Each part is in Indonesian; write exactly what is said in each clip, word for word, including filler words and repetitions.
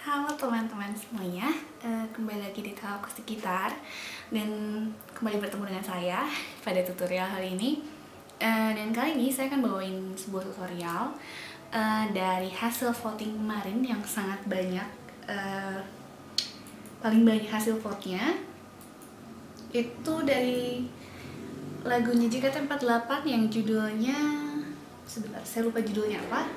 Halo teman-teman semuanya, uh, kembali lagi di Tahu Akustik Gitar dan kembali bertemu dengan saya pada tutorial hari ini. Uh, dan kali ini saya akan bawain sebuah tutorial uh, dari hasil voting kemarin yang sangat banyak, uh, paling banyak hasil vote-nya itu dari lagunya J K T empat puluh delapan yang judulnya, sebentar saya lupa judulnya apa.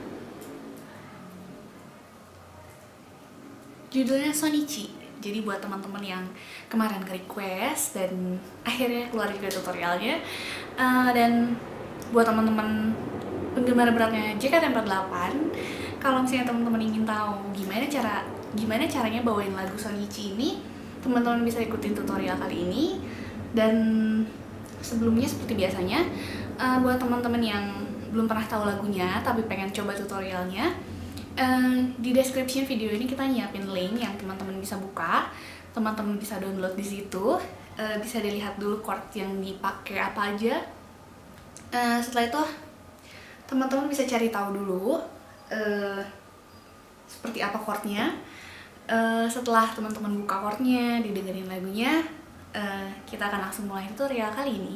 Judulnya Shonichi. Jadi buat teman-teman yang kemarin ke request dan akhirnya keluar juga tutorialnya, uh, dan buat teman-teman penggemar beratnya J K T empat puluh delapan, kalau misalnya teman-teman ingin tahu gimana cara gimana caranya bawain lagu Shonichi ini, teman-teman bisa ikutin tutorial kali ini. Dan sebelumnya seperti biasanya, uh, buat teman-teman yang belum pernah tahu lagunya tapi pengen coba tutorialnya, Uh, di description video ini kita nyiapin link yang teman-teman bisa buka, teman-teman bisa download di situ, uh, bisa dilihat dulu chord yang dipakai apa aja. Uh, setelah itu teman-teman bisa cari tahu dulu uh, seperti apa chordnya. Uh, setelah teman-teman buka chordnya, didengerin lagunya, uh, kita akan langsung mulai tutorial kali ini.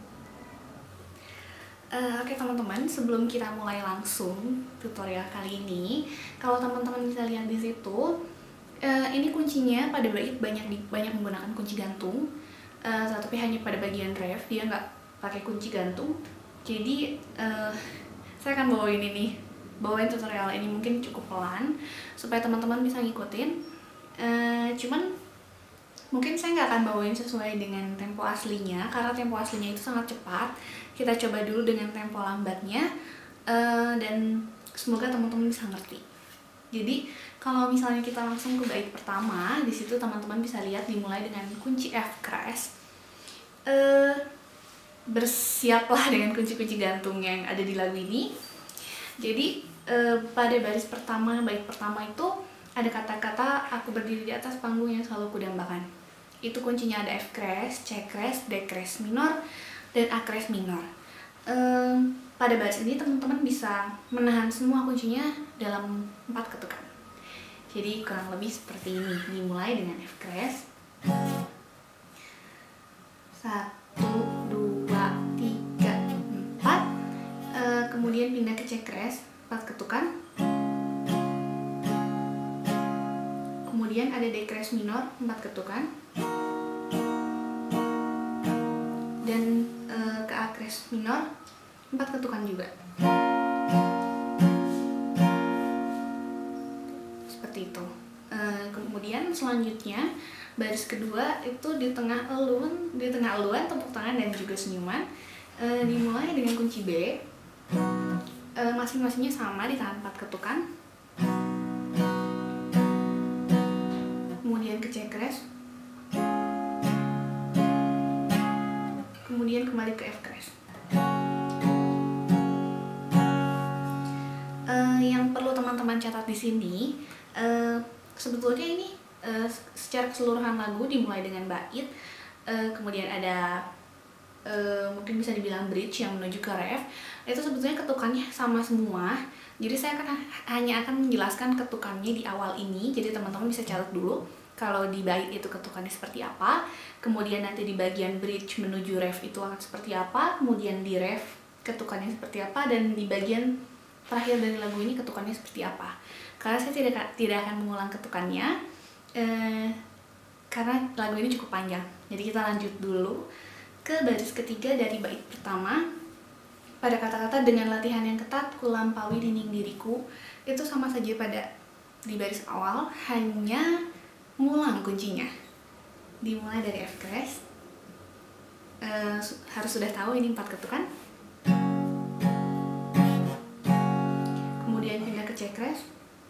Uh, Oke okay, teman-teman, sebelum kita mulai langsung tutorial kali ini, kalau teman-teman bisa lihat di situ, uh, ini kuncinya pada bait banyak di, banyak menggunakan kunci gantung, uh, tapi hanya pada bagian ref dia nggak pakai kunci gantung. Jadi uh, saya akan bawain ini, bawain tutorial ini mungkin cukup pelan supaya teman-teman bisa ngikutin. Uh, cuman mungkin saya nggak akan bawain sesuai dengan tempo aslinya karena tempo aslinya itu sangat cepat. Kita coba dulu dengan tempo lambatnya, uh, dan semoga teman-teman bisa ngerti. Jadi kalau misalnya kita langsung ke bait pertama, di situ teman-teman bisa lihat dimulai dengan kunci F keras. Uh, bersiaplah dengan kunci-kunci gantung yang ada di lagu ini. Jadi uh, pada baris pertama, bait pertama itu ada kata-kata aku berdiri di atas panggung yang selalu kudambakan. Itu kuncinya ada F keras, C keras, D keras minor, dan A keras minor. Ehm, pada baris ini teman-teman bisa menahan semua kuncinya dalam empat ketukan. Jadi kurang lebih seperti ini. Dimulai dengan F keras. Satu, dua, tiga, empat. Ehm, kemudian pindah ke C keras, empat ketukan. Kemudian ada D keras minor, empat ketukan. Dan e, ke A keras minor, empat ketukan juga. Seperti itu. E, kemudian selanjutnya baris kedua itu di tengah elun, di tengah eluan tepuk tangan dan juga senyuman. E, dimulai dengan kunci B. E, masing-masingnya sama ditahan empat ketukan. Kemudian ke C keras. Kemudian kembali ke F keras. Uh, yang perlu teman-teman catat di sini, uh, sebetulnya ini uh, secara keseluruhan lagu dimulai dengan bait, uh, kemudian ada uh, mungkin bisa dibilang bridge yang menuju ke ref. Itu sebetulnya ketukannya sama semua. Jadi saya akan hanya akan menjelaskan ketukannya di awal ini. Jadi teman-teman bisa catat dulu. Kalau di bait itu ketukannya seperti apa, kemudian nanti di bagian bridge menuju ref itu akan seperti apa, kemudian di ref ketukannya seperti apa, dan di bagian terakhir dari lagu ini ketukannya seperti apa. Karena saya tidak tidak akan mengulang ketukannya, eh, karena lagu ini cukup panjang. Jadi kita lanjut dulu ke baris ketiga dari bait pertama. Pada kata-kata dengan latihan yang ketat, kulampaui dinding diriku, itu sama saja pada di baris awal, hanya ngulang kuncinya. Dimulai dari F keras, uh, harus sudah tahu ini empat ketukan. Kemudian pindah ke C keras.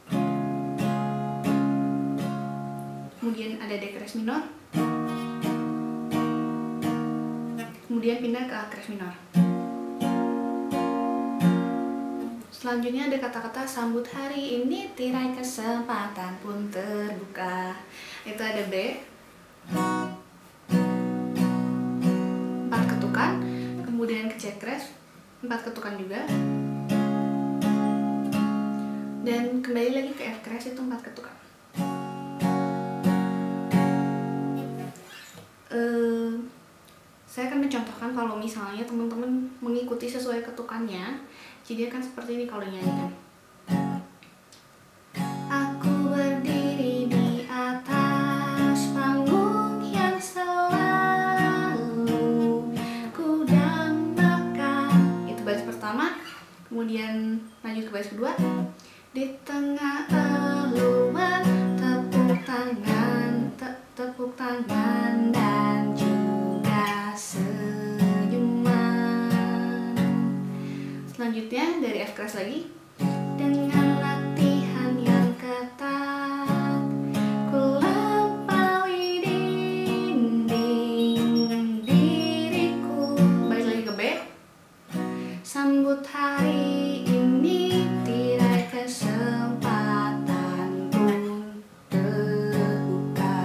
Kemudian ada D keras minor. Kemudian pindah ke A keras minor. Selanjutnya ada kata-kata sambut hari ini, tirai kesempatan pun terbuka. Itu ada B, empat ketukan. Kemudian ke C keras, empat ketukan juga. Dan kembali lagi ke F keras, itu empat ketukan. uh, saya akan mencontohkan kalau misalnya teman-teman mengikuti sesuai ketukannya. Jadi akan seperti ini kalau nyanyikan. Aku berdiri di atas panggung yang selalu ku dambakan. Itu baris pertama. Kemudian lanjut ke baris kedua. Di tengah eluan tepuk tangan, te tepuk tangan dan juga senyuman. Selanjutnya dari F keras lagi. Dengan latihan yang ketat, ku lampaui dinding diriku. Balik lagi ke B. Sambut hari ini, tirai kesempatan pun terbuka.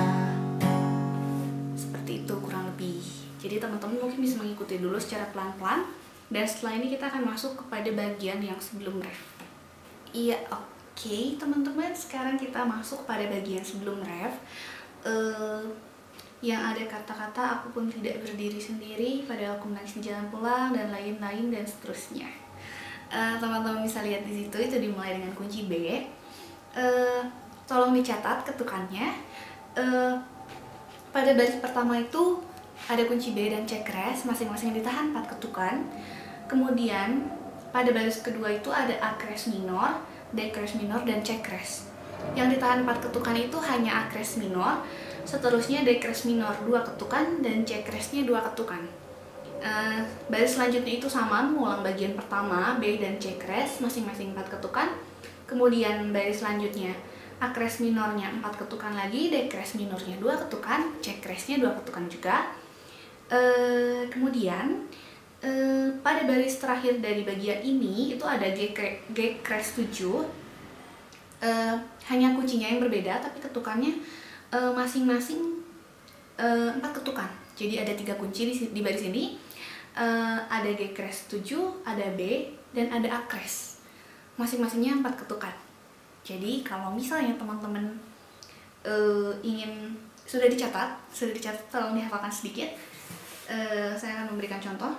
Seperti itu kurang lebih. Jadi teman-teman mungkin bisa mengikuti dulu secara pelan-pelan. Dan setelah ini kita akan masuk kepada bagian yang sebelum ref. Iya, oke okay, teman-teman. Sekarang kita masuk pada bagian sebelum ref. Uh, yang ada kata-kata aku pun tidak berdiri sendiri, padahal aku menangis di jalan pulang, dan lain-lain dan seterusnya. Teman-teman uh, bisa lihat di situ, itu dimulai dengan kunci B. Uh, tolong dicatat ketukannya. Uh, pada baris pertama itu ada kunci B dan C crash, masing-masing ditahan empat ketukan. Kemudian pada baris kedua itu ada A crash minor, D crash minor, dan C crash. Yang ditahan empat ketukan itu hanya A crash minor, seterusnya D crash minor dua ketukan, dan C crash-nya dua ketukan. Uh, baris selanjutnya itu sama, mengulang bagian pertama B dan C crash masing-masing empat ketukan. Kemudian baris selanjutnya A crash minornya empat ketukan lagi, D crash minornya dua ketukan, C crash-nya dua ketukan juga. Uh, kemudian uh, pada baris terakhir dari bagian ini itu ada G, G crash tujuh. Uh, hanya kuncinya yang berbeda, tapi ketukannya masing-masing uh, empat uh, ketukan. Jadi ada tiga kunci di, di baris ini. Uh, ada G crash tujuh, ada B, dan ada A crash. Masing-masingnya empat ketukan. Jadi kalau misalnya teman-teman uh, ingin, sudah dicatat, sudah dicatat, tolong dihafalkan sedikit. Uh, saya akan memberikan contoh.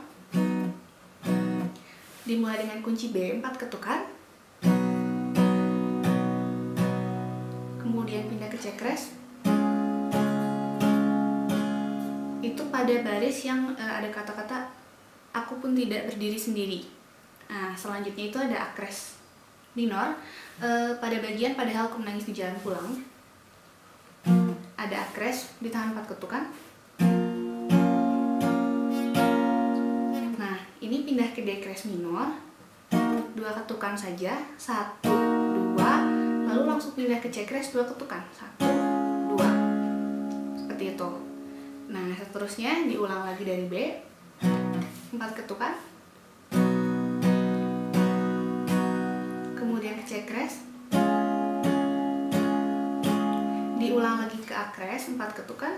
Dimulai dengan kunci B, empat ketukan. Kemudian pindah ke C crash. Itu pada baris yang uh, ada kata-kata aku pun tidak berdiri sendiri. Nah, selanjutnya itu ada A crash minor. Uh, pada bagian padahal aku menangis di jalan pulang, ada A crash, ditahan empat ketukan. Nah, ini pindah ke D crash minor, dua ketukan saja, satu, dua, lalu langsung pindah ke C crash, dua ketukan, satu, dua, seperti itu. Nah, seterusnya diulang lagi dari B, empat ketukan, kemudian ke C crash, diulang lagi ke A crash, empat ketukan,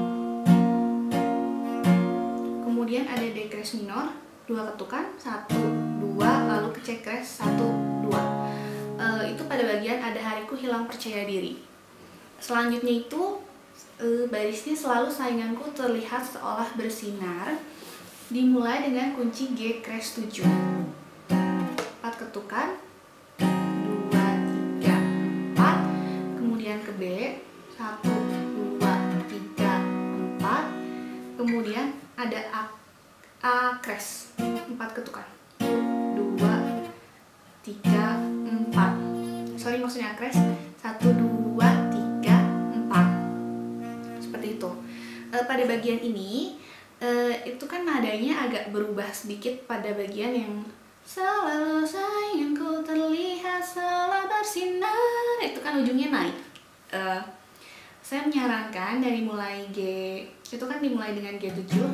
kemudian ada D crash minor, dua ketukan, satu, dua, lalu ke C crash, satu, dua. E, itu pada bagian ada hariku hilang percaya diri. Selanjutnya itu Uh, barisnya selalu sainganku terlihat seolah bersinar, dimulai dengan kunci G crash tujuh, empat ketukan, dua, tiga, empat, kemudian ke B, satu, dua, tiga, empat, kemudian ada A, A crash, empat ketukan, dua, tiga, empat, sorry maksudnya A crash, satu, dua, tiga, empat. Seperti itu. E, pada bagian ini e, itu kan nadanya agak berubah sedikit pada bagian yang selalu sayangku terlihat seolah bersinar, itu kan ujungnya naik. E, saya menyarankan dari mulai G, itu kan dimulai dengan G tujuh,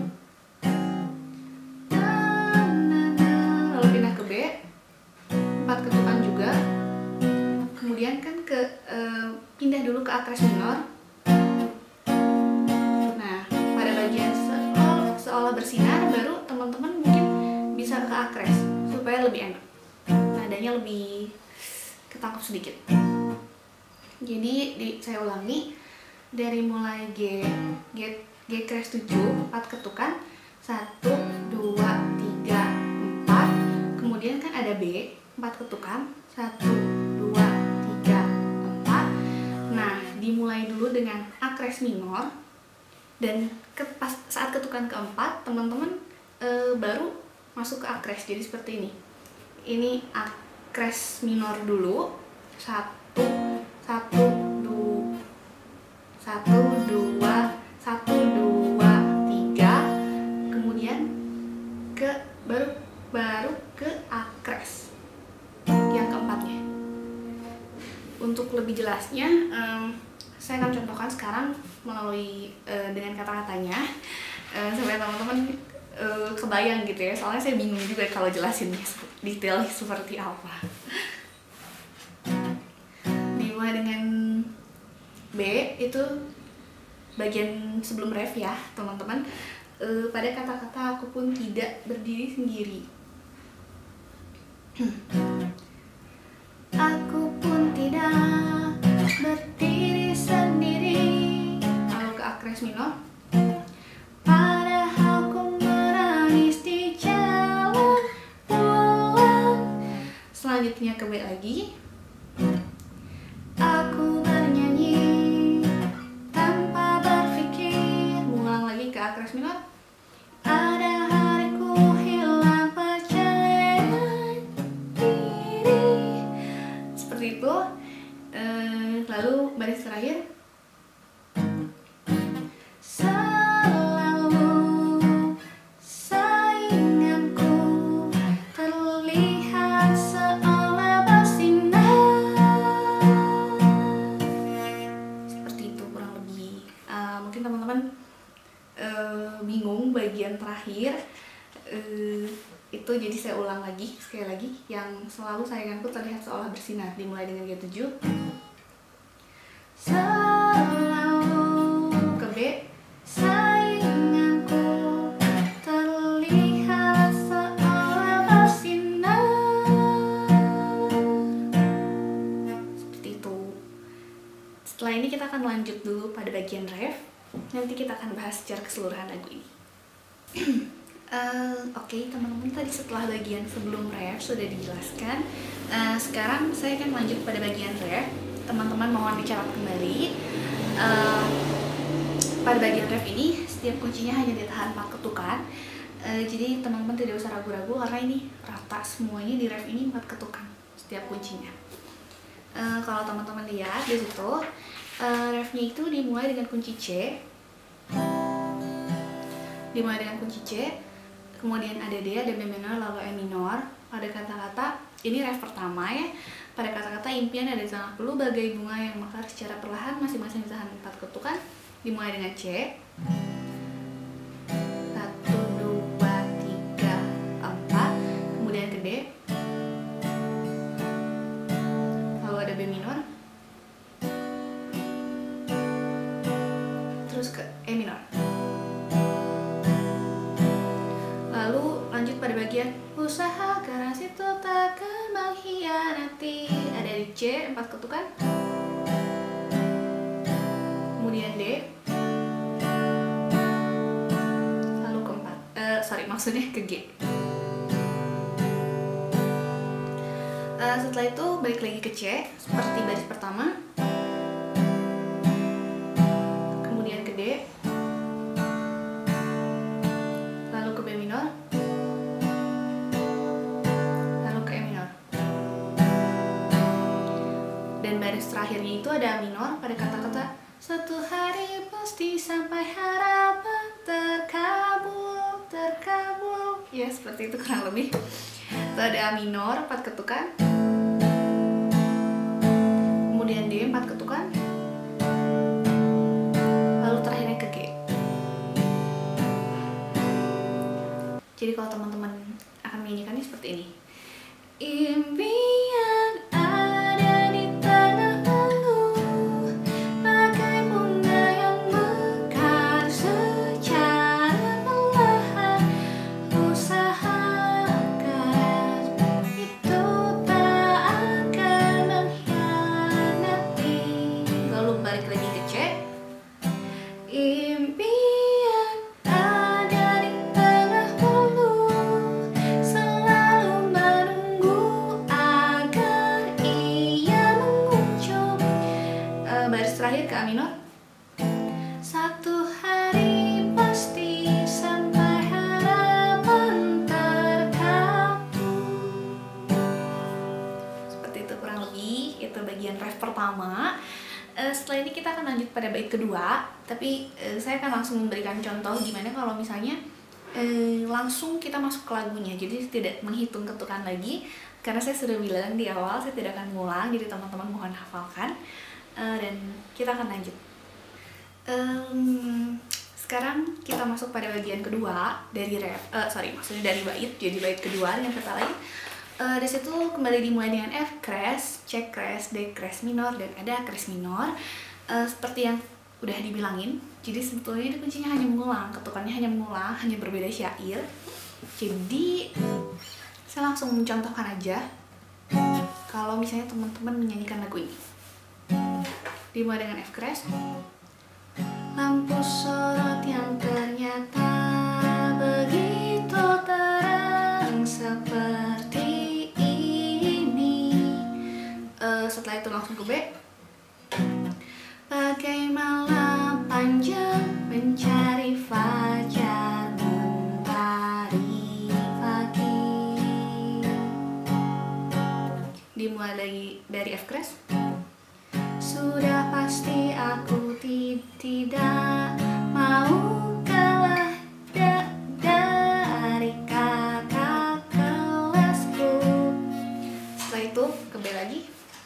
lalu pindah ke B, empat ketukan juga, kemudian kan ke e, pindah dulu ke A crash minor. Seolah bersinar, baru teman-teman mungkin bisa ke A crash supaya lebih enak, nadanya lebih ketangkep sedikit. Jadi di, saya ulangi dari mulai G, G G crash tujuh, empat ketukan, satu, dua, tiga, empat. Kemudian kan ada B, empat ketukan, satu, dua, tiga, empat. Nah, dimulai dulu dengan A crash minor, dan ke, pas, saat ketukan keempat, teman-teman e, baru masuk ke A crash. Jadi seperti ini. Ini A crash minor dulu, satu, satu, dua, satu, dua, satu, dua, tiga, kemudian ke baru baru ke A crash yang keempatnya. Untuk lebih jelasnya, um, saya akan contohkan sekarang melalui uh, dengan kata-katanya uh, supaya teman-teman uh, kebayang gitu ya. Soalnya saya bingung juga kalau jelasinnya detail seperti apa. Dimulai dengan B, itu bagian sebelum ref ya teman-teman. E, pada kata-kata aku pun tidak berdiri sendiri. Aku pun tidak berdiri sendiri. Lalu ke A crash minor. Padahal ku menangis di jalan pulang. Selanjutnya ke B lagi. Aku bernyanyi tanpa berpikir. Ulang lagi ke A crash minor. Ada hariku hilang percaya diri. Seperti itu. E, lalu baris terakhir. Selalu sainganku terlihat seolah bersinar. Seperti itu kurang lebih. Uh, mungkin teman-teman uh, bingung bagian terakhir. Uh, itu jadi saya ulang lagi sekali lagi. Yang selalu sainganku terlihat seolah bersinar, dimulai dengan G tujuh. Selalu ke B. Sainganku terlihat seolah bersinar. Seperti itu. Setelah ini kita akan lanjut dulu pada bagian ref. Nanti kita akan bahas secara keseluruhan lagu ini. uh, Oke okay, teman-teman, tadi setelah bagian sebelum ref sudah dijelaskan. uh, Sekarang saya akan lanjut pada bagian ref. Teman-teman mohon dicatat kembali. uh, Pada bagian ref ini setiap kuncinya hanya ditahan empat ketukan. uh, Jadi teman-teman tidak usah ragu-ragu karena ini rata semuanya di ref ini empat ketukan setiap kuncinya. uh, Kalau teman-teman lihat di situ, uh, refnya itu dimulai dengan kunci C. Dimulai dengan kunci C, kemudian ada D, ada B minor, lalu E minor. Pada kata-kata, ini ref pertama ya. Pada kata-kata impian ada sangat perlu bagai bunga yang mekar secara perlahan, masing-masing ditahan empat ketukan. Dimulai dengan C. Satu, dua, tiga, empat. Kemudian ke D. Lalu ada B minor. Terus ke E minor. Lanjut pada bagian usaha keras itu takkan mengkhianati. Ada di C, empat ketukan. Kemudian D. Lalu ke empat. Uh, sorry, maksudnya ke G. Uh, setelah itu balik lagi ke C, seperti baris pertama. Kemudian ke D. Lalu ke B minor. Dan baris terakhirnya itu ada A minor pada kata-kata satu hari pasti sampai harapan terkabul, terkabul. Ya seperti itu kurang lebih. Itu ada A minor, empat ketukan. Kemudian D, empat ketukan. Lalu terakhirnya ke G. Jadi kalau teman-teman akan menyanyikannya seperti ini. Impian ada di tanahku, bagai bunga yang mekar secara perlahan. Usaha keras itu tak akan mengkhianati. Lalu balik lagi ke C. Impian pertama. Uh, setelah ini kita akan lanjut pada bait kedua, tapi uh, saya akan langsung memberikan contoh gimana kalau misalnya uh, langsung kita masuk ke lagunya, jadi tidak menghitung ketukan lagi, karena saya sudah bilang di awal saya tidak akan ngulang, jadi teman-teman mohon hafalkan, uh, dan kita akan lanjut. Um, sekarang kita masuk pada bagian kedua dari ref, uh, sorry maksudnya dari bait, jadi bait kedua yang kata lain. Uh, di situ kembali dimulai dengan F crash, C crash, D crash minor, dan ada crash minor. Uh, seperti yang udah dibilangin, jadi sebetulnya ini kuncinya hanya mengulang, ketukannya hanya mengulang, hanya berbeda syair. Jadi saya langsung mencontohkan aja. Kalau misalnya teman-teman menyanyikan lagu ini, dimulai dengan F crash. Lampu sorot yang ternyata begitu terang seperti setelah itu langsung ke B. Bagai malam panjang mencari fajar mentari pagi. Dimulai lagi dari F crash. Sudah pasti aku tidak mau kalah da dari kakak kelasku. Setelah itu ke B lagi.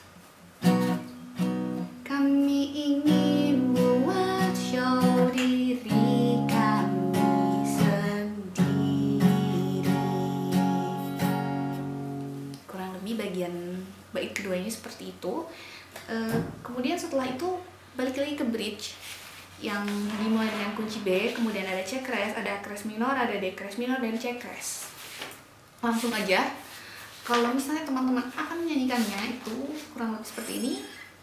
Kami ingin buat show diri kami sendiri. Kurang lebih bagian bait keduanya seperti itu. E, kemudian setelah itu balik lagi ke bridge yang dimulai dengan kunci B, kemudian ada C crash, ada crash minor, ada D crash minor, dan C crash. Langsung aja. Kalau misalnya teman-teman akan menyanyikannya itu kurang lebih seperti ini.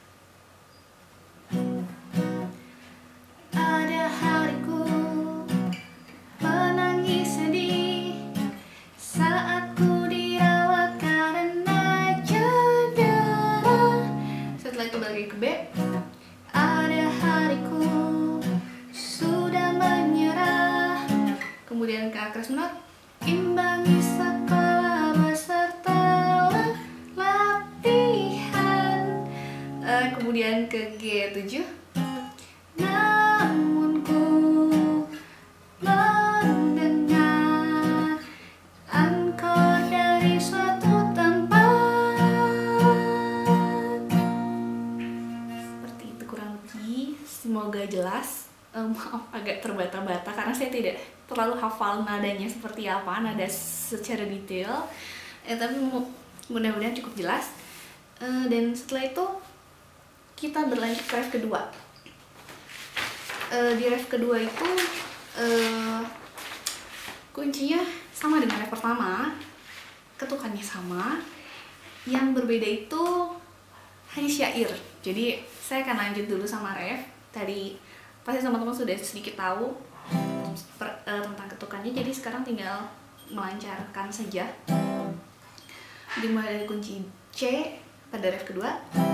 Ada hariku menangis sedih saat ku dirawat karena cedera. Setelah itu balik ke B. Ada hariku sudah menyerah. Kemudian ke A crash minor. Imbangi sekolah beserta latihan. uh, Kemudian ke G tujuh. Namun ku mendengar angkor dari suatu tempat. Seperti itu kurang lebih. Semoga jelas. Um, maaf agak terbata-bata karena saya tidak terlalu hafal nadanya seperti apa, nada secara detail. Eh, tapi mudah-mudahan cukup jelas. Uh, dan setelah itu kita berlanjut ke ref kedua. Uh, di ref kedua itu uh, kuncinya sama dengan ref pertama, ketukannya sama, yang berbeda itu hanya syair. Jadi saya akan lanjut dulu sama ref. Tadi pasti teman-teman sudah sedikit tahu per, uh, tentang ketukannya, jadi sekarang tinggal melancarkan saja. Dimulai dari kunci C pada ref kedua.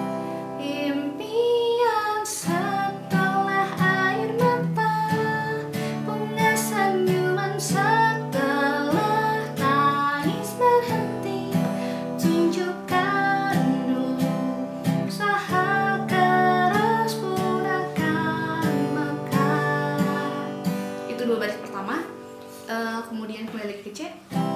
Impian setelah air mata, bunga senyuman setelah tangis berhenti. Tunjukkan dulu usaha keras pun akan mekar. Itu dua baris pertama. Uh, kemudian kembali ke C.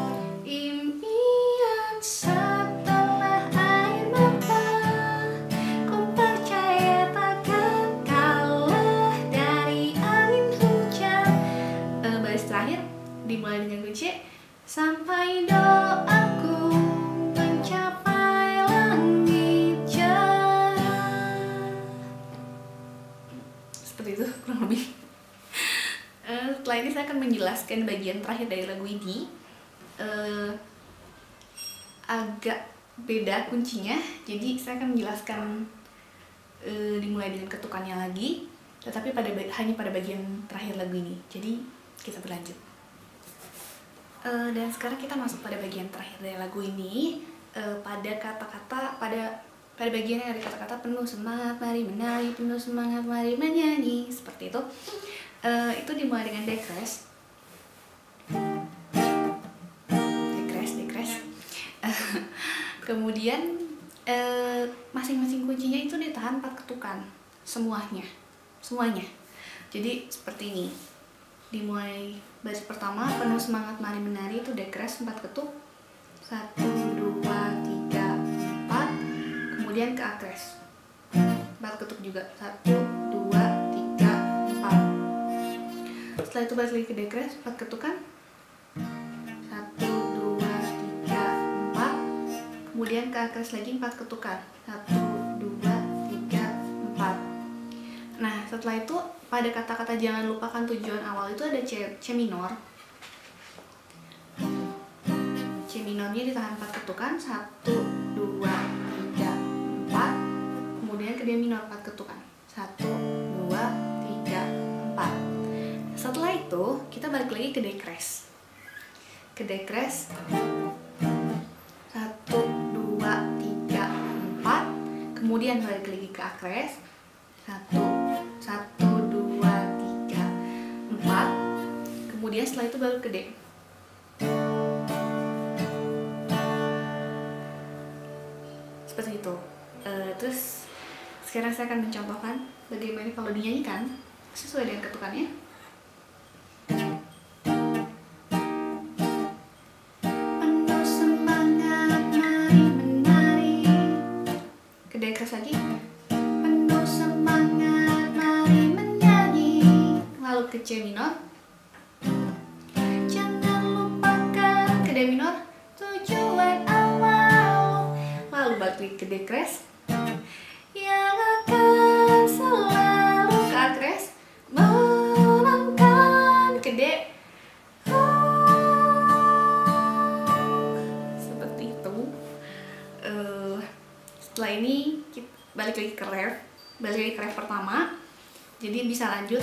Impian setelah air mata, ku percaya takkan kalah dari angin hujan. Uh, baris terakhir dimulai dengan kunci. Sampai doaku mencapai langit cerah. Seperti itu kurang lebih. Uh, setelah ini saya akan menjelaskan bagian terakhir dari lagu ini. Uh, agak beda kuncinya, jadi saya akan menjelaskan uh, dimulai dengan ketukannya lagi, tetapi pada hanya pada bagian terakhir lagu ini. Jadi kita berlanjut. Uh, dan sekarang kita masuk pada bagian terakhir dari lagu ini, uh, pada kata-kata pada pada bagian yang ada kata-kata penuh semangat mari menari, penuh semangat mari menyanyi, seperti itu. Uh, itu dimulai dengan D crash. D crash, D crash. Kemudian eh, masing-masing kuncinya itu ditahan empat ketukan semuanya, semuanya. Jadi seperti ini. Dimulai baris pertama, penuh semangat mari menari, itu dekres empat ketuk, satu dua tiga empat, kemudian ke akres empat ketuk juga, satu dua tiga empat. Setelah itu balik lagi ke dekres empat ketukan, satu dua tiga empat, kemudian ke akres lagi empat ketukan, satu dua tiga empat. Nah setelah itu pada kata-kata jangan lupakan tujuan awal itu ada C, C minor. C minornya ditahan empat ketukan, satu dua tiga empat, kemudian ke D minor empat ketukan, satu dua tiga empat. Setelah itu kita balik lagi ke dekres, ke dekres satu dua tiga empat, kemudian balik lagi ke akres, satu satu dua tiga empat, kemudian setelah itu baru ke D. Seperti itu. Uh, terus sekarang saya akan mencontohkan bagaimana kalau dinyanyikan sesuai dengan ketukannya. Penuh semangat mari menari, ke dekres lagi, penuh semangat mari menyanyi, lalu ke C minor, jangan lupakan, ke D minor, tujuan awal, lalu balik ke dekres yang akan selalu, ke akres menangkan, ke D. Seperti itu. Uh, setelah ini kita balik lagi ke ref, balik lagi ke ref pertama, jadi bisa lanjut.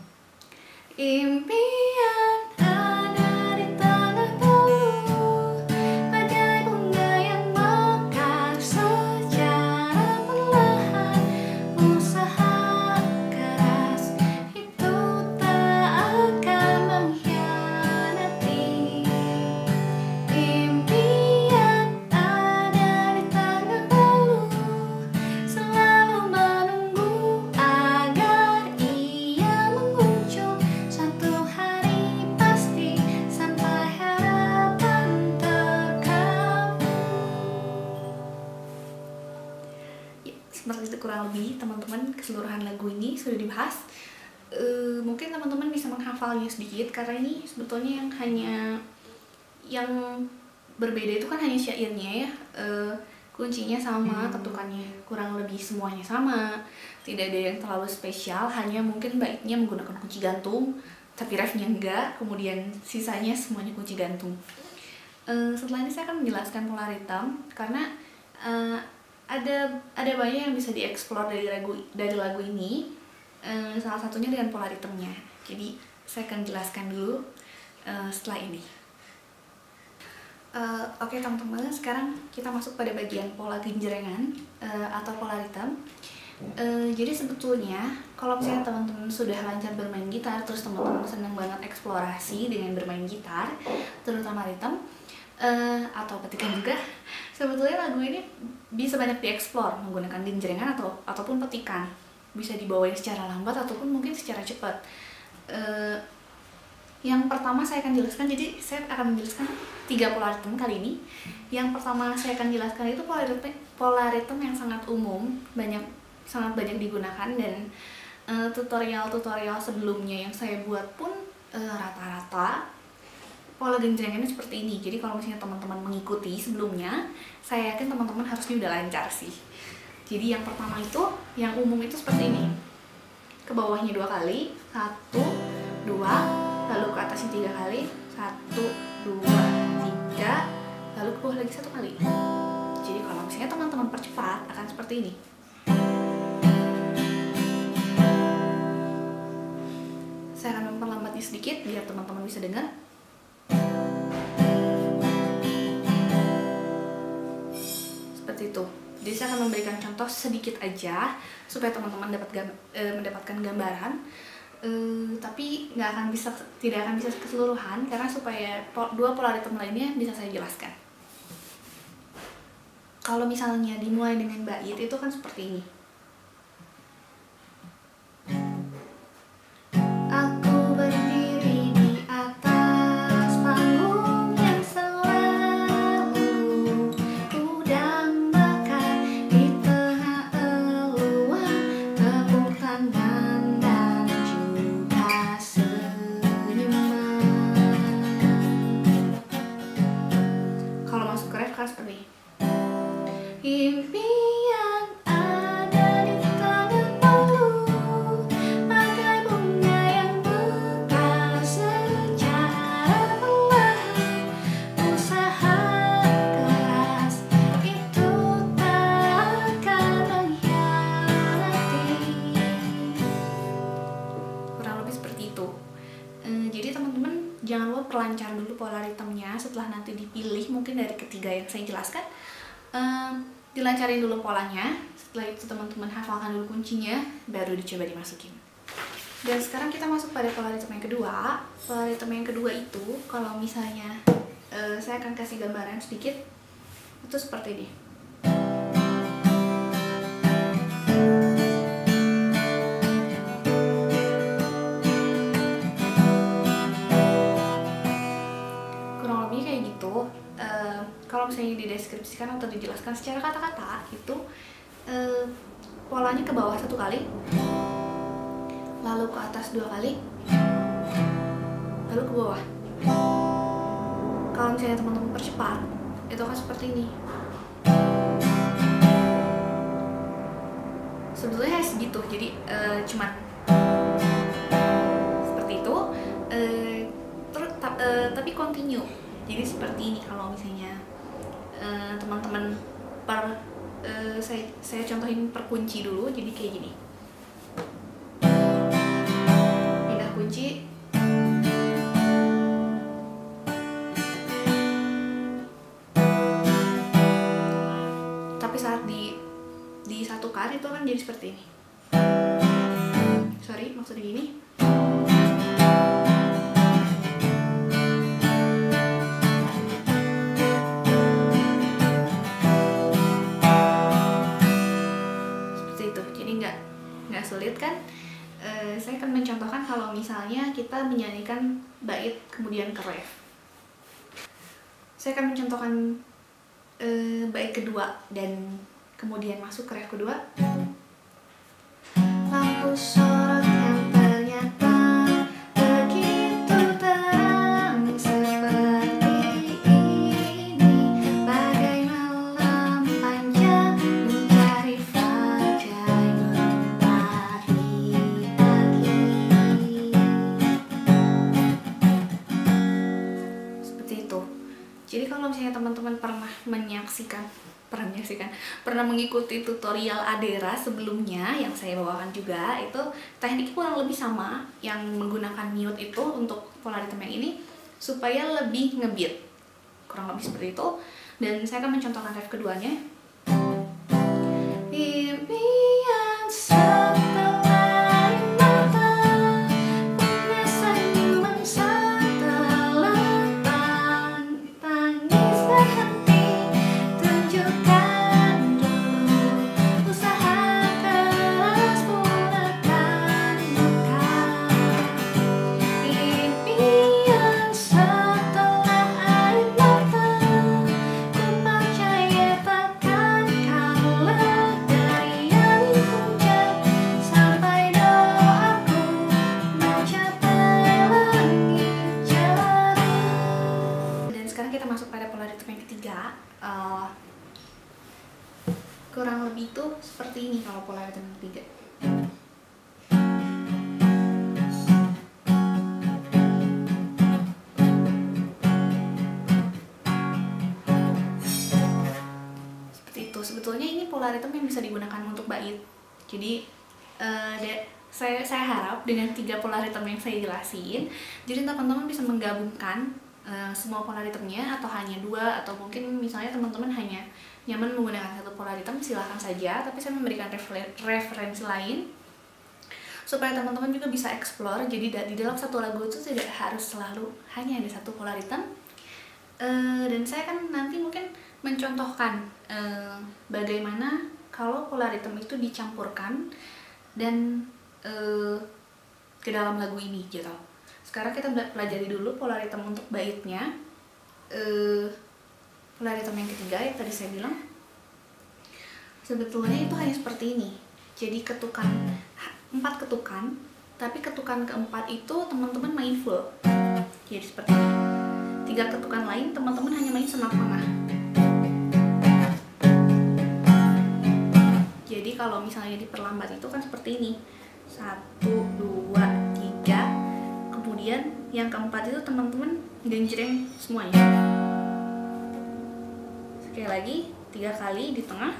Impian ada di tanah bulu, bagai bunga yang mekar secara perlahan. Usaha keras itu tak akan mengkhianati. Impian ada di tanah bulu, selalu menunggu agar ia muncul. Satu hari pasti sampai harapan terkabul. Ya, seperti itu kurang lebih teman-teman keseluruhan lagu ini sudah dibahas. E, mungkin teman-teman bisa menghafalnya sedikit karena ini sebetulnya yang hanya yang berbeda itu kan hanya syairnya ya. E, kuncinya sama, ketukannya kurang lebih semuanya sama, tidak ada yang terlalu spesial, hanya mungkin baiknya menggunakan kunci gantung tapi refnya enggak, kemudian sisanya semuanya kunci gantung. E, setelah ini saya akan menjelaskan pola ritem karena e, ada ada banyak yang bisa dieksplor dari lagu dari lagu ini, e, salah satunya dengan pola ritemnya. Jadi saya akan jelaskan dulu e, setelah ini. Uh, Oke okay, teman-teman, sekarang kita masuk pada bagian pola genjrengan uh, atau pola ritem. Uh, jadi sebetulnya kalau misalnya teman-teman sudah lancar bermain gitar, terus teman-teman senang banget eksplorasi dengan bermain gitar, terutama ritem uh, atau petikan juga, sebetulnya lagu ini bisa banyak dieksplor menggunakan genjrengan atau ataupun petikan. Bisa dibawain secara lambat ataupun mungkin secara cepat. Uh, Yang pertama saya akan jelaskan, jadi saya akan menjelaskan tiga pola ritem kali ini. Yang pertama saya akan jelaskan itu pola ritem, pola ritem yang sangat umum, banyak sangat banyak digunakan, dan uh, tutorial-tutorial sebelumnya yang saya buat pun uh, rata-rata pola genjrengannya seperti ini. Jadi kalau misalnya teman-teman mengikuti sebelumnya, saya yakin teman-teman harusnya udah lancar sih. Jadi yang pertama itu, yang umum itu seperti ini. Ke bawahnya dua kali, satu, dua, lalu ke atasnya tiga kali, satu, dua, tiga, lalu ke bawah lagi satu kali. Jadi kalau misalnya teman-teman percepat akan seperti ini. Saya akan memperlambatnya sedikit biar teman-teman bisa dengar. Seperti itu. Jadi saya akan memberikan contoh sedikit aja supaya teman-teman dapat gam eh, mendapatkan gambaran. Uh, tapi nggak akan bisa, tidak akan bisa keseluruhan karena supaya po dua pola ritem lainnya bisa saya jelaskan. kalau misalnya dimulai dengan bait itu kan seperti ini. Aku berdiri di atas panggung yang selalu ku dambakan, di tengah eluan tepuk tangan dan juga senyuman. Kalau masuk ke ref kan seperti ini. Impian ada di tangan palu, bagai bunga yang mekar secara perlahan. Usaha keras itu tak akan mengkhianati. Kurang lebih seperti itu. Eh, jadi teman-teman jangan lupa perlancar dulu pola ritmenya setelah nanti dipilih mungkin dari ketiga yang saya jelaskan. Uh, dilancarin dulu polanya, setelah itu teman-teman hafalkan dulu kuncinya, baru dicoba dimasukin. Dan sekarang kita masuk pada pola ritme yang kedua. Pola ritme yang kedua itu, kalau misalnya uh, saya akan kasih gambaran sedikit, itu seperti ini. Kurang lebih kayak gitu. Uh, kalau misalnya dideskripsikan atau dijelaskan secara kata-kata itu uh, polanya ke bawah satu kali, lalu ke atas dua kali, lalu ke bawah. Kalau misalnya teman-teman percepat itu kan seperti ini. Sebetulnya segitu, jadi uh, cuman seperti itu, uh, terus uh, tapi continue. Jadi seperti ini kalau misalnya teman-teman uh, per uh, saya saya contohin per kunci dulu. Jadi kayak gini. Pindah kunci. Tapi saat di disatukan itu akan jadi seperti ini. Sorry, maksudnya gini. Sulit kan? E, saya akan mencontohkan kalau misalnya kita menyanyikan bait kemudian ke ref. Saya akan mencontohkan e, bait kedua dan kemudian masuk ke ref kedua. Lampu sorot yang ternyata begitu terang seperti ini, bagai malam panjang mencari fajar. Jadi kalau misalnya teman-teman pernah menyaksikan, pernah menyaksikan, pernah mengikuti tutorial Adera sebelumnya yang saya bawakan juga, itu tekniknya kurang lebih sama, yang menggunakan mute itu untuk pola ritme yang ini supaya lebih ngebeat, kurang lebih seperti itu. Dan saya akan mencontohkan ref keduanya. Impian setelah mata, punya senyuman setelah tangis berhenti, tunjukkan dulu usaha keras pun akan buka. Impian setelah air mata, ku percaya takkan kau dari yang puncak, sampai doaku mencapai langit jauh. Dan sekarang kita masuk pada pola ritme yang ketiga. Uh, kurang lebih itu seperti ini kalau pola ritme yang ketiga. Sebetulnya ini pola ritme yang bisa digunakan untuk bait. Jadi uh, saya saya harap dengan tiga pola ritme yang saya jelasin, jadi teman-teman bisa menggabungkan uh, semua pola ritmenya, atau hanya dua, atau mungkin misalnya teman-teman hanya nyaman menggunakan satu pola ritme, silahkan saja. Tapi saya memberikan refer referensi lain supaya teman-teman juga bisa explore. Jadi di dalam satu lagu itu tidak harus selalu hanya ada satu pola ritme. Uh, dan saya kan nanti mungkin mencoba mencontohkan eh, bagaimana kalau pola ritme itu dicampurkan dan eh, ke dalam lagu ini gitu. Sekarang kita pelajari dulu pola ritme untuk baitnya. Eh, pola ritme yang ketiga yang tadi saya bilang, sebetulnya itu hanya seperti ini. Jadi ketukan empat ketukan, tapi ketukan keempat itu teman-teman main full. Jadi seperti ini. Tiga ketukan lain teman-teman hanya main setengah. Jadi kalau misalnya diperlambat itu kan seperti ini. Satu, dua, tiga. Kemudian yang keempat itu teman-teman genjreng semuanya. Sekali lagi, tiga kali di tengah.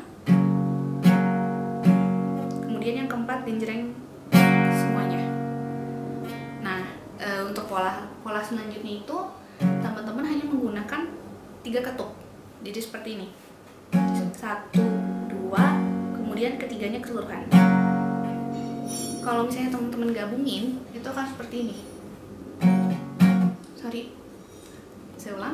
Kemudian yang keempat genjreng semuanya. Nah, e, untuk pola pola selanjutnya itu teman-teman hanya menggunakan tiga ketuk. Jadi seperti ini. Satu, dua, kemudian ketiganya keseluruhan. Kalau misalnya teman-teman gabungin, itu akan seperti ini. Sorry, saya ulang.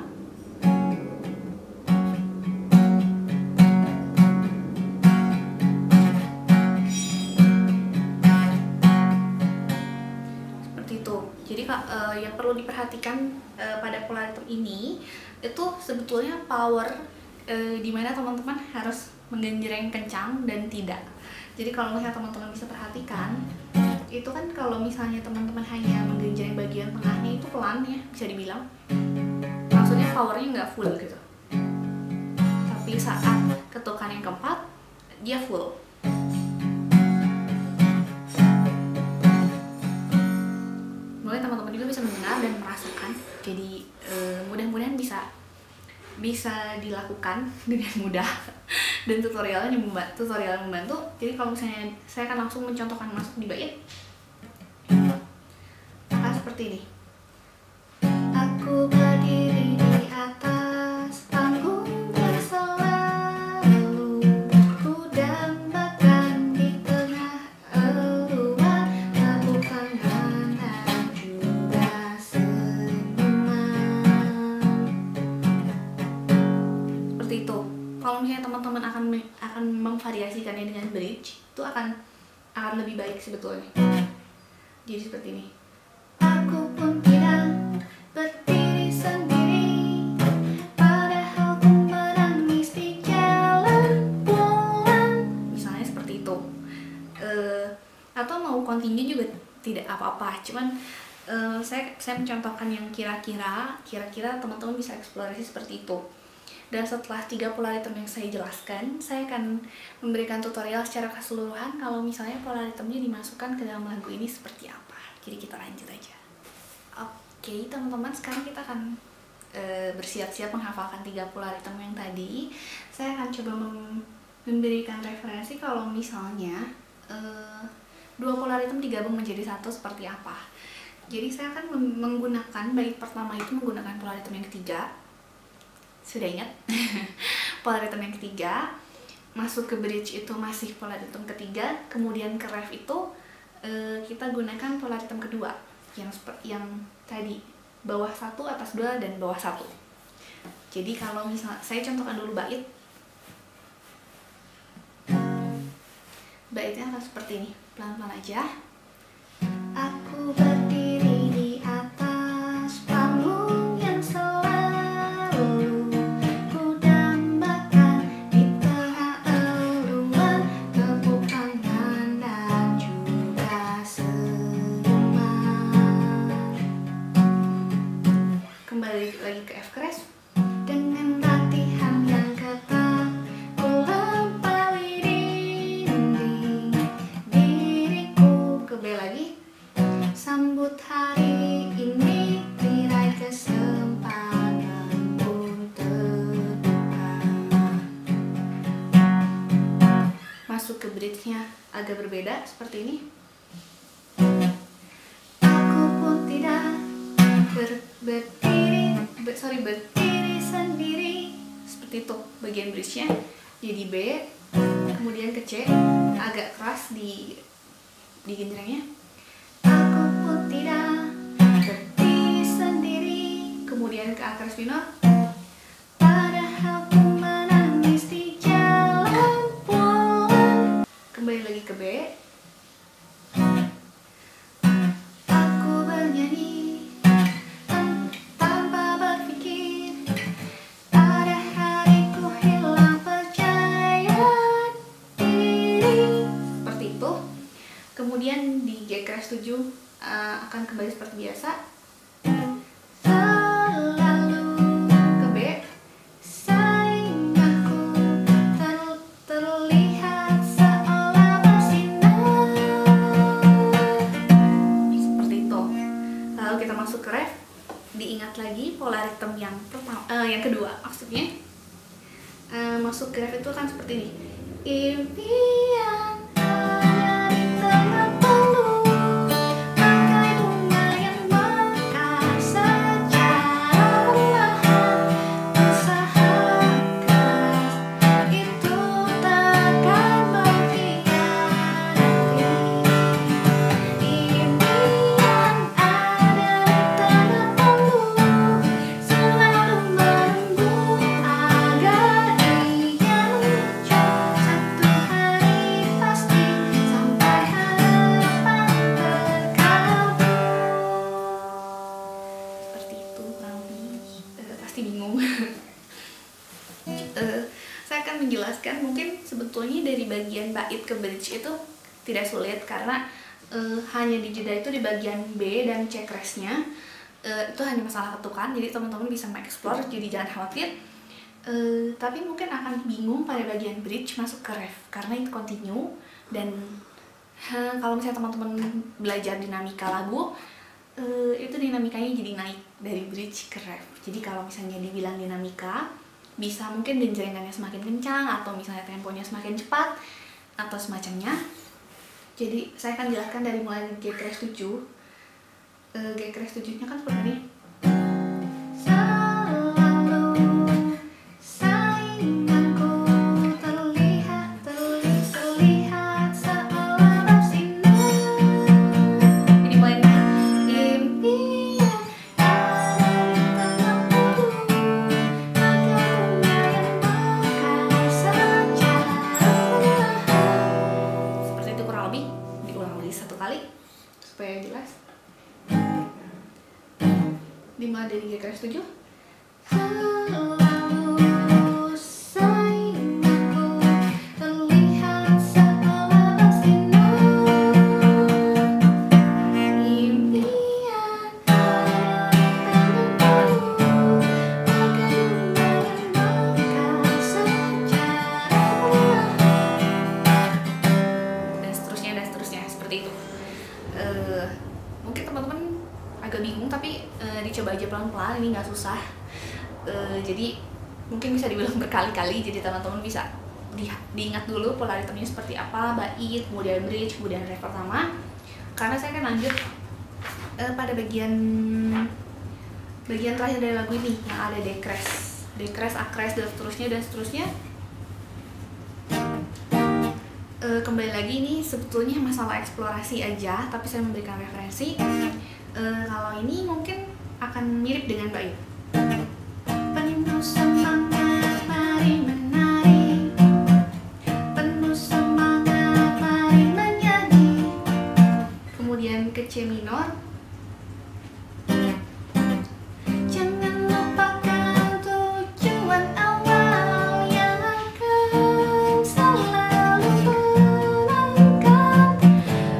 Jadi uh, yang perlu diperhatikan uh, pada pola ritme ini itu sebetulnya power uh, di mana teman-teman harus menggenjreng kencang dan tidak. Jadi kalau misalnya teman-teman bisa perhatikan, itu kan kalau misalnya teman-teman hanya menggenjreng bagian tengahnya itu pelan ya, bisa dibilang. Maksudnya powernya nggak full gitu. Tapi saat ketukan yang keempat, dia full. Mulai teman-teman juga bisa mendengar dan merasakan. Jadi eh, mudah-mudahan bisa bisa dilakukan dengan mudah dan tutorialnya membantu, tutorial membantu. Jadi kalau misalnya saya akan langsung mencontohkan masuk di bait, maka seperti ini. Aku berdiri di atas panggung yang selalu ku dambakan di tengah eluan lakukan dan juga senyuman. Seperti itu. Kalau misalnya teman-teman akan akan memvariasikannya dengan bridge, itu akan akan lebih baik sebetulnya. Jadi seperti ini. Aku pun tidak berdiri sendiri, padahal ku menangis di jalan pulang. Misalnya seperti itu. Uh, atau mau continue juga tidak apa-apa. Cuman uh, saya saya mencontohkan yang kira-kira kira-kira teman-teman bisa eksplorasi seperti itu. Dan setelah tiga pola ritme yang saya jelaskan, saya akan memberikan tutorial secara keseluruhan kalau misalnya pola ritmenya dimasukkan ke dalam lagu ini seperti apa. Jadi kita lanjut aja. Oke teman-teman, sekarang kita akan e, bersiap-siap menghafalkan tiga pola ritme yang tadi. Saya akan coba mem memberikan referensi kalau misalnya e, dua pola ritme digabung menjadi satu seperti apa. Jadi saya akan menggunakan bait pertama itu menggunakan pola ritme yang ketiga. Sudah ingat? Pola ritme yang ketiga, masuk ke bridge itu masih pola ritme ketiga, kemudian ke ref itu e, kita gunakan pola ritme kedua yang yang tadi bawah satu, atas dua, dan bawah satu. Jadi kalau misalnya saya contohkan dulu bait, baitnya akan seperti ini, pelan-pelan aja. Aku berdiri di atas panggung yang selalu ku dambakan di tengah eluan tepuk tangan dan juga senyuman. Kembali lagi ke F crash. Dengan latihan yang ketat ku lampaui dinding diriku. Ke B lagi. Sambut hari ini, tirai kesempatan pun terbuka. Masuk ke bridge-nya agak berbeda seperti ini. Aku pun tidak ber berdiri, ber sorry berdiri sendiri. Seperti itu bagian bridge-nya. Jadi B, kemudian ke C, agak keras di di genjrengnya. Tidak berdiri sendiri, kemudian ke A crash minor, padahal ku menangis Crash tujuh uh, akan kembali seperti biasa. Diingat lagi pola ritme yang pertama, uh, yang kedua maksudnya uh, masuk ke ref itu kan seperti ini. Impian ada di tengah palung, bagai bunga yang mekar secara perlahan, usaha keras itu takkan mengkhianati. Impian ada di tengah palung, selalu menunggu agar ia muncul satu hari pasti, sampai harapan terkabul. Seperti itu kurang lebih. Eh, pasti bingung. Eh, saya akan menjelaskan, mungkin sebetulnya dari bagian bait ke bridge itu tidak sulit karena eh, hanya di jeda itu di bagian B dan C crash-nya eh, itu hanya masalah ketukan, jadi teman-teman bisa mengeksplor, jadi jangan khawatir. Eh, tapi mungkin akan bingung pada bagian bridge masuk ke ref karena itu continue, dan eh, kalau misalnya teman-teman belajar dinamika lagu eh, itu dinamikanya jadi naik dari bridge ke ref. Jadi kalau misalnya dibilang dinamika, bisa mungkin genjrengannya semakin kencang atau misalnya temponya semakin cepat atau semacamnya. Jadi saya akan jelaskan dari mulai G crash tujuh. uh, G crash tujuh nya kan seperti ini. Selalu sainganku terlihat terlihat terlihat seolah bersinar. Jadi mulai impian ada di tengah palung, bagai bunga yang mekar secara perlahan. Seperti itu kurang lebih. Diulang lagi satu kali supaya jelas. Dimulai dari G crash tujuh. Selalu sainganku terlihat seolah bersinar. Impian ada di tengah palung, bagai bunga yang mekar secara perlahan. Dan seterusnya dan seterusnya seperti itu. Uh, mungkin teman-teman agak bingung, tapi uh, dicoba aja pelan-pelan, ini nggak susah. Uh, jadi mungkin bisa dibilang berkali-kali, jadi teman-teman bisa di, diingat dulu pola ritmenya seperti apa, bait, kemudian bridge, kemudian ref pertama. Karena saya akan lanjut uh, pada bagian bagian terakhir dari lagu ini yang ada D crash, D crash, A crash, dan seterusnya dan seterusnya. Uh, kembali lagi ini sebetulnya masalah eksplorasi aja, tapi saya memberikan referensi. Uh, kalau ini mungkin akan mirip dengan bait. Penuh semangat mari menari, penuh semangat mari menyanyi. Kemudian ke C minor. Jangan lupakan tujuan awal yang akan selalu menenangkan.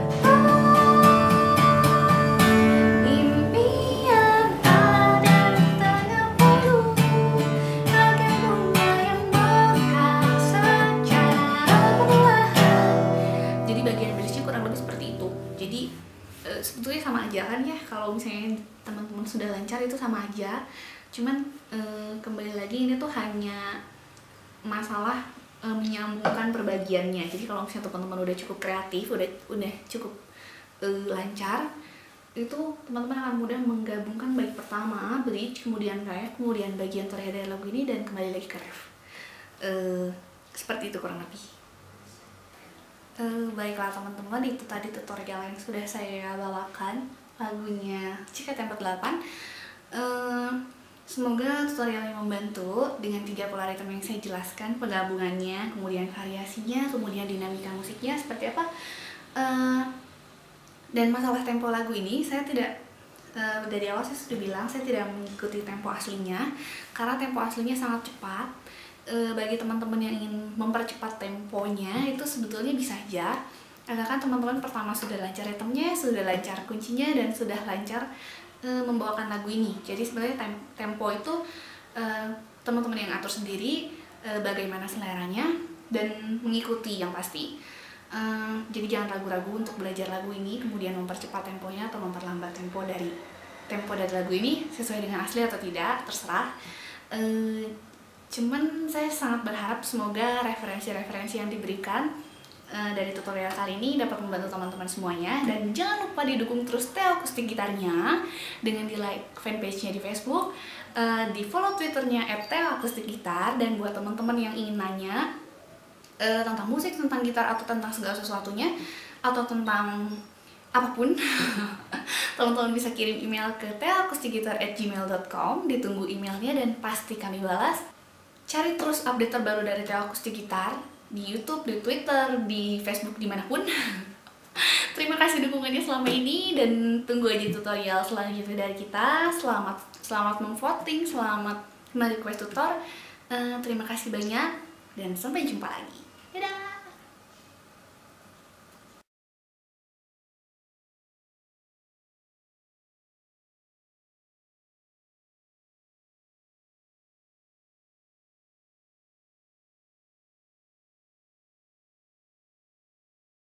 Impian ada di tengah palung, bagai bunga yang mekar secara perlahan. Jadi bagian bridge-nya kurang lebih seperti itu. Jadi eh, sebetulnya sama aja kan ya, kalau misalnya teman-teman sudah lancar itu sama aja. Cuman eh, kembali lagi ini tuh hanya masalah eh, menyambungkan perbagiannya. Jadi kalau misalnya teman-teman udah cukup kreatif, udah udah cukup eh, lancar, itu teman-teman akan mudah menggabungkan bait pertama, bridge, kemudian ref, kemudian bagian terakhir dari lagu ini, dan kembali lagi ke ref. Eh, seperti itu kurang lebih. Uh, baiklah teman-teman, itu tadi tutorial yang sudah saya bawakan, lagunya Cika Tempat delapan. Uh, semoga tutorial yang membantu dengan tiga pola ritme yang saya jelaskan, penggabungannya, kemudian variasinya, kemudian dinamika musiknya seperti apa. Uh, dan masalah tempo lagu ini, saya tidak uh, dari awal saya sudah bilang saya tidak mengikuti tempo aslinya karena tempo aslinya sangat cepat. E, bagi teman-teman yang ingin mempercepat temponya itu sebetulnya bisa aja, Asalkan teman-teman pertama sudah lancar ritmenya, sudah lancar kuncinya, dan sudah lancar e, membawakan lagu ini. Jadi sebenarnya tem tempo itu e, teman-teman yang atur sendiri e, bagaimana seleranya dan mengikuti yang pasti. e, Jadi jangan ragu-ragu untuk belajar lagu ini, kemudian mempercepat temponya atau memperlambat tempo dari tempo dari lagu ini sesuai dengan asli atau tidak, terserah. E, cuman saya sangat berharap semoga referensi-referensi yang diberikan uh, dari tutorial kali ini dapat membantu teman-teman semuanya. Dan jangan lupa didukung terus Theo Akustik Gitarnya dengan di like fanpage-nya di Facebook, uh, di follow Twitternya at theo akustik gitar. Dan buat teman-teman yang ingin nanya uh, tentang musik, tentang gitar, atau tentang segala sesuatunya, atau tentang apapun, teman-teman bisa kirim email ke theo akustik gitar at gmail dot com. Ditunggu emailnya dan pasti kami balas. Cari terus update terbaru dari Theo Akustik Gitar di YouTube, di Twitter, di Facebook, dimanapun. Terima kasih dukungannya selama ini, dan tunggu aja tutorial selanjutnya dari kita. Selamat selamat memvoting, selamat merequest tutor. Uh, terima kasih banyak dan sampai jumpa lagi.